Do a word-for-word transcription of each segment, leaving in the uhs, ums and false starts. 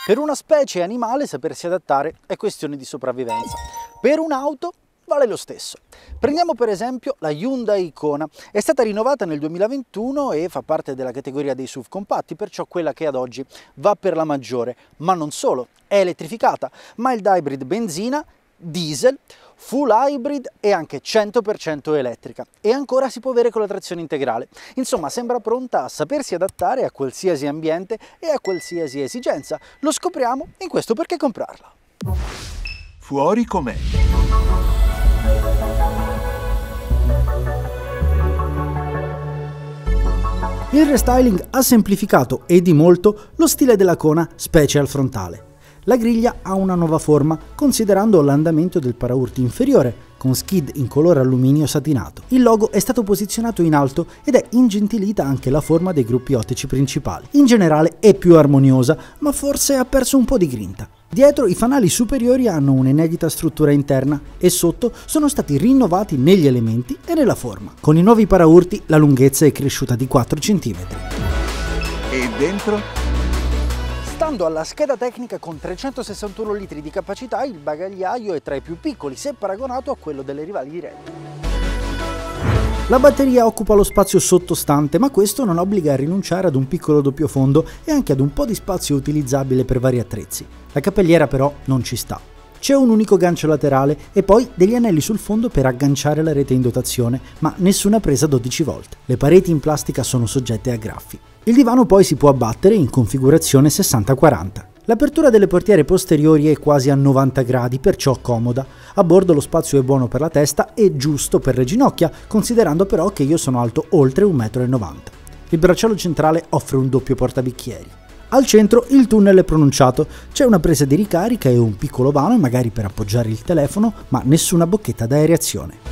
Per una specie animale sapersi adattare è questione di sopravvivenza, per un'auto vale lo stesso. Prendiamo per esempio la Hyundai Kona, è stata rinnovata nel duemilaventuno e fa parte della categoria dei S U V compatti, perciò quella che ad oggi va per la maggiore, ma non solo, è elettrificata, mild hybrid benzina, diesel, full hybrid e anche cento per cento elettrica, e ancora si può avere con la trazione integrale. Insomma, sembra pronta a sapersi adattare a qualsiasi ambiente e a qualsiasi esigenza. Lo scopriamo in questo Perché comprarla. Fuori com'è. Il restyling ha semplificato e di molto lo stile della Kona, specie al frontale. La griglia ha una nuova forma, considerando l'andamento del paraurti inferiore, con skid in colore alluminio satinato. Il logo è stato posizionato in alto ed è ingentilita anche la forma dei gruppi ottici principali. In generale è più armoniosa, ma forse ha perso un po' di grinta. Dietro i fanali superiori hanno un'inedita struttura interna e sotto sono stati rinnovati negli elementi e nella forma. Con i nuovi paraurti la lunghezza è cresciuta di quattro centimetri. E dentro? Stando alla scheda tecnica, con trecentosessantuno litri di capacità, il bagagliaio è tra i più piccoli se paragonato a quello delle rivali dirette. La batteria occupa lo spazio sottostante, ma questo non obbliga a rinunciare ad un piccolo doppio fondo e anche ad un po' di spazio utilizzabile per vari attrezzi. La cappelliera però non ci sta. C'è un unico gancio laterale e poi degli anelli sul fondo per agganciare la rete in dotazione, ma nessuna presa dodici volt. Le pareti in plastica sono soggette a graffi. Il divano poi si può abbattere in configurazione sessanta quaranta. L'apertura delle portiere posteriori è quasi a novanta gradi, perciò comoda. A bordo lo spazio è buono per la testa e giusto per le ginocchia, considerando però che io sono alto oltre un metro e novanta. Il bracciale centrale offre un doppio portabicchieri. Al centro il tunnel è pronunciato, c'è una presa di ricarica e un piccolo vano, magari per appoggiare il telefono, ma nessuna bocchetta d'aereazione.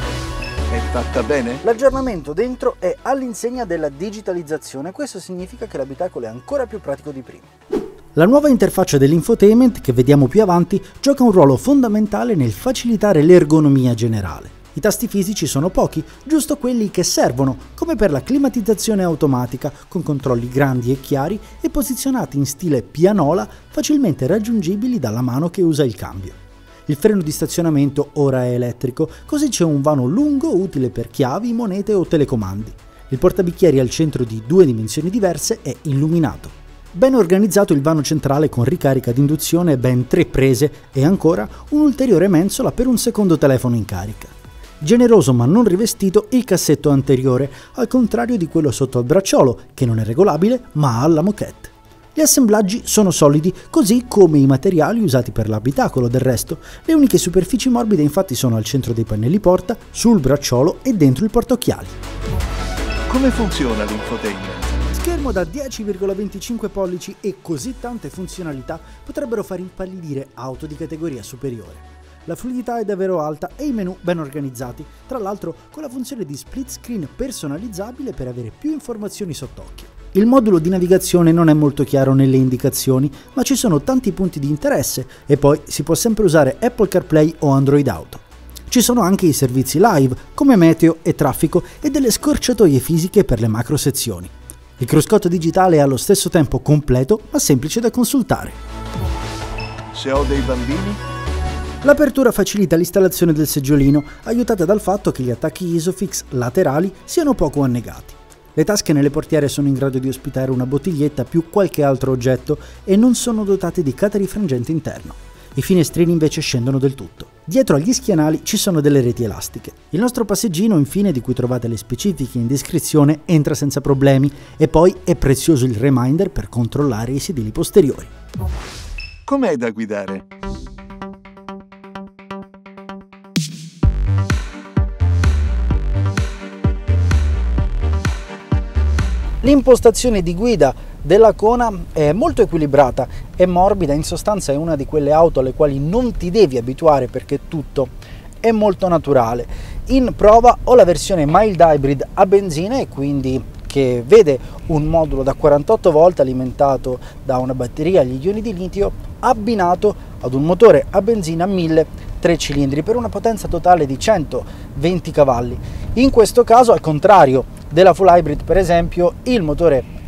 È fatta bene? L'aggiornamento dentro è all'insegna della digitalizzazione, questo significa che l'abitacolo è ancora più pratico di prima. La nuova interfaccia dell'infotainment, che vediamo più avanti, gioca un ruolo fondamentale nel facilitare l'ergonomia generale. I tasti fisici sono pochi, giusto quelli che servono, come per la climatizzazione automatica, con controlli grandi e chiari e posizionati in stile pianola, facilmente raggiungibili dalla mano che usa il cambio. Il freno di stazionamento ora è elettrico, così c'è un vano lungo utile per chiavi, monete o telecomandi. Il portabicchieri al centro di due dimensioni diverse è illuminato. Ben organizzato il vano centrale con ricarica di induzione e ben tre prese e ancora un'ulteriore mensola per un secondo telefono in carica. Generoso ma non rivestito il cassetto anteriore, al contrario di quello sotto al bracciolo, che non è regolabile ma ha la moquette. Gli assemblaggi sono solidi, così come i materiali usati per l'abitacolo. Del resto, le uniche superfici morbide infatti sono al centro dei pannelli porta, sul bracciolo e dentro il portaocchiali. Come funziona l'infotainment? Schermo da dieci virgola venticinque pollici e così tante funzionalità potrebbero far impallidire auto di categoria superiore. La fluidità è davvero alta e i menu ben organizzati, tra l'altro con la funzione di split screen personalizzabile per avere più informazioni sott'occhio. Il modulo di navigazione non è molto chiaro nelle indicazioni, ma ci sono tanti punti di interesse e poi si può sempre usare Apple CarPlay o Android Auto. Ci sono anche i servizi live, come meteo e traffico, e delle scorciatoie fisiche per le macro sezioni. Il cruscotto digitale è allo stesso tempo completo, ma semplice da consultare. Se ho dei bambini? L'apertura facilita l'installazione del seggiolino, aiutata dal fatto che gli attacchi Isofix laterali siano poco annegati. Le tasche nelle portiere sono in grado di ospitare una bottiglietta più qualche altro oggetto e non sono dotate di catarifrangente interno. I finestrini invece scendono del tutto. Dietro agli schienali ci sono delle reti elastiche. Il nostro passeggino, infine, di cui trovate le specifiche in descrizione, entra senza problemi e poi è prezioso il reminder per controllare i sedili posteriori. Com'è da guidare? L'impostazione di guida della Kona è molto equilibrata e morbida, in sostanza è una di quelle auto alle quali non ti devi abituare perché tutto è molto naturale. In prova ho la versione mild hybrid a benzina e quindi che vede un modulo da quarantotto volt alimentato da una batteria agli ioni di litio abbinato ad un motore a benzina mille tre cilindri per una potenza totale di centoventi cavalli. In questo caso, al contrario della full hybrid per esempio, il motore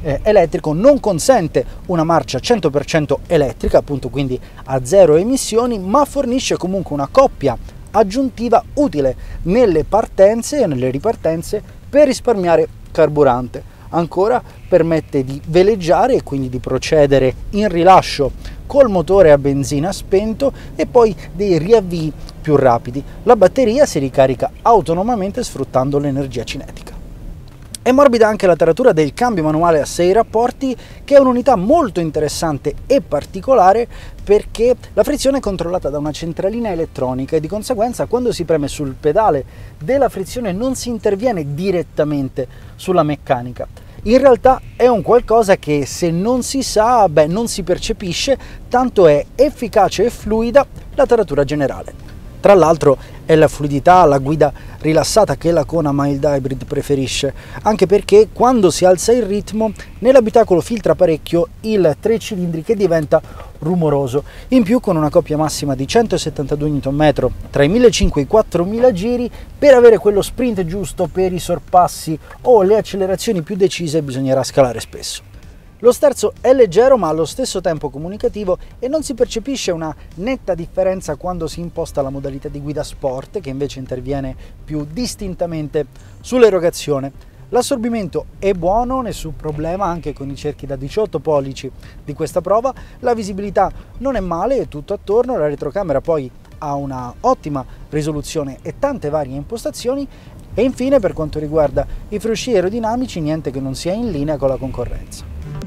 eh, elettrico non consente una marcia cento per cento elettrica, appunto quindi a zero emissioni, ma fornisce comunque una coppia aggiuntiva utile nelle partenze e nelle ripartenze per risparmiare carburante. Ancora permette di veleggiare e quindi di procedere in rilascio col motore a benzina spento e poi dei riavvii più rapidi. La batteria si ricarica autonomamente sfruttando l'energia cinetica. È morbida anche la taratura del cambio manuale a sei rapporti, che è un'unità molto interessante e particolare perché la frizione è controllata da una centralina elettronica e di conseguenza quando si preme sul pedale della frizione non si interviene direttamente sulla meccanica. In realtà è un qualcosa che se non si sa, beh, non si percepisce, tanto è efficace e fluida la taratura generale. Tra l'altro è la fluidità, la guida rilassata che la Kona Mild Hybrid preferisce, anche perché quando si alza il ritmo nell'abitacolo filtra parecchio il tre cilindri che diventa rumoroso. In più, con una coppia massima di centosettantadue newton metri tra i millecinquecento e i quattromila giri, per avere quello sprint giusto per i sorpassi o le accelerazioni più decise bisognerà scalare spesso. Lo sterzo è leggero ma allo stesso tempo comunicativo e non si percepisce una netta differenza quando si imposta la modalità di guida sport, che invece interviene più distintamente sull'erogazione. L'assorbimento è buono, nessun problema anche con i cerchi da diciotto pollici di questa prova, la visibilità non è male e tutto attorno, la retrocamera poi ha una ottima risoluzione e tante varie impostazioni e infine per quanto riguarda i frusci aerodinamici niente che non sia in linea con la concorrenza.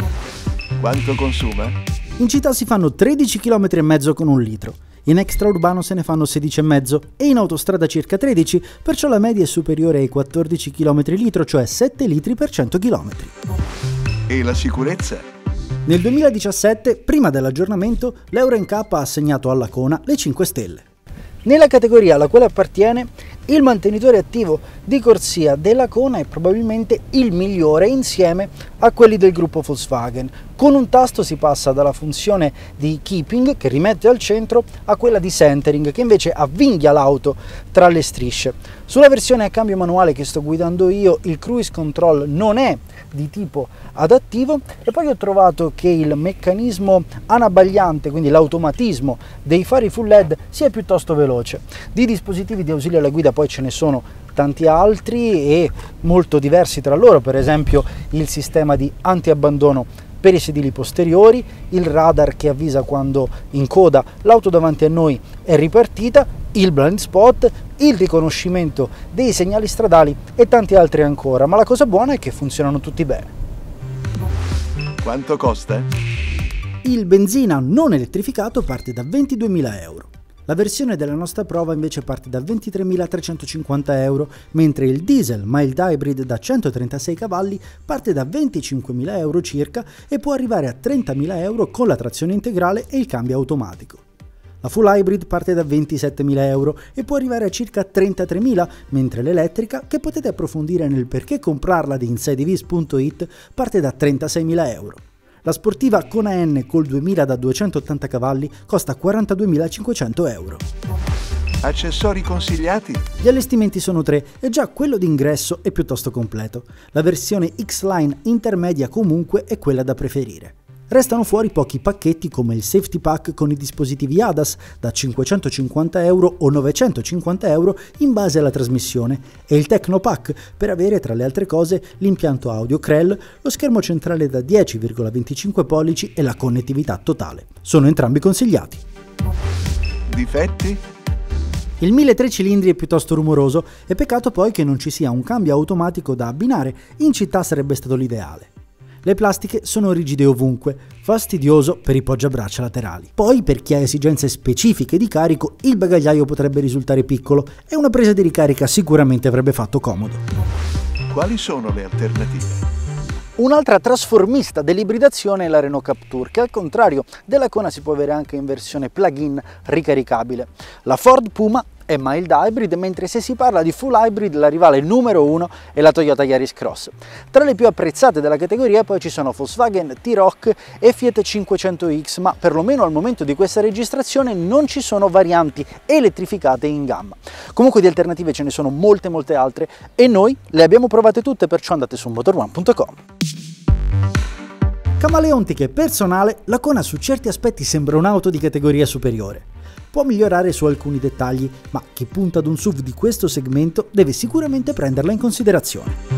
Quanto consuma? In città si fanno tredici chilometri e mezzo con un litro, in extraurbano se ne fanno sedici e mezzo e in autostrada circa tredici, perciò la media è superiore ai quattordici chilometri litro, cioè sette litri per cento chilometri. E la sicurezza? Nel duemiladiciassette, prima dell'aggiornamento, l'Euro N C A P ha assegnato alla Kona le cinque stelle. Nella categoria alla quale appartiene, il mantenitore attivo di corsia della Kona è probabilmente il migliore insieme a quelli del gruppo Volkswagen. Con un tasto si passa dalla funzione di keeping, che rimette al centro, a quella di centering, che invece avvinghia l'auto tra le strisce. Sulla versione a cambio manuale che sto guidando io, il cruise control non è di tipo adattivo e poi ho trovato che il meccanismo anabagliante, quindi l'automatismo dei fari full L E D, sia piuttosto veloce. Di dispositivi di ausilio alla guida poi ce ne sono tanti altri e molto diversi tra loro, per esempio il sistema di antiabbandono per i sedili posteriori, il radar che avvisa quando in coda l'auto davanti a noi è ripartita, il blind spot, il riconoscimento dei segnali stradali e tanti altri ancora, ma la cosa buona è che funzionano tutti bene. Quanto costa? Il benzina non elettrificato parte da ventiduemila euro. La versione della nostra prova invece parte da ventitremilatrecentocinquanta euro, mentre il diesel mild hybrid da centotrentasei cavalli parte da venticinquemila euro circa e può arrivare a trentamila euro con la trazione integrale e il cambio automatico. La full hybrid parte da ventisettemila euro e può arrivare a circa trentatremila, mentre l'elettrica, che potete approfondire nel perché comprarla di insidevis punto it, parte da trentaseimila euro. La sportiva Kona N col duemila da duecentottanta cavalli costa quarantaduemilacinquecento euro. Accessori consigliati? Gli allestimenti sono tre e già quello d'ingresso è piuttosto completo. La versione X-Line intermedia comunque è quella da preferire. Restano fuori pochi pacchetti come il Safety Pack con i dispositivi A D A S da cinquecentocinquanta euro o novecentocinquanta euro in base alla trasmissione e il Techno Pack per avere tra le altre cose l'impianto audio Krell, lo schermo centrale da dieci virgola venticinque pollici e la connettività totale. Sono entrambi consigliati. Difetti? Il mille tre cilindri è piuttosto rumoroso e peccato poi che non ci sia un cambio automatico da abbinare, in città sarebbe stato l'ideale. Le plastiche sono rigide ovunque, fastidioso per i poggiabraccia laterali. Poi, per chi ha esigenze specifiche di carico, il bagagliaio potrebbe risultare piccolo e una presa di ricarica sicuramente avrebbe fatto comodo. Quali sono le alternative? Un'altra trasformista dell'ibridazione è la Renault Captur, che al contrario della Kona si può avere anche in versione plug-in ricaricabile. La Ford Puma è mild hybrid, mentre se si parla di full hybrid la rivale numero uno è la Toyota Yaris Cross. Tra le più apprezzate della categoria poi ci sono Volkswagen T-Roc e Fiat cinquecento X, ma perlomeno al momento di questa registrazione non ci sono varianti elettrificate in gamma. Comunque di alternative ce ne sono molte molte altre e noi le abbiamo provate tutte, perciò andate su motor one punto com. Camaleontica e personale, la Kona su certi aspetti sembra un'auto di categoria superiore. Può migliorare su alcuni dettagli, ma chi punta ad un S U V di questo segmento deve sicuramente prenderla in considerazione.